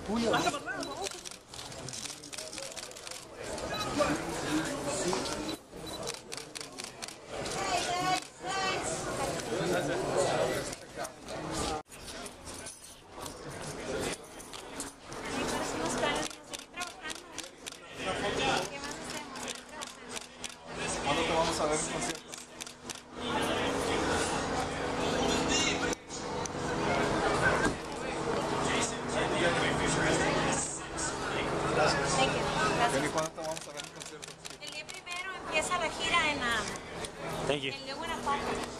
Julio. ¿Cuándo te vamos a ver en concierto? Jenny, ¿cuándo te vamos a ver en concierto? El día primero empieza la gira en Thank you. Guanajuato.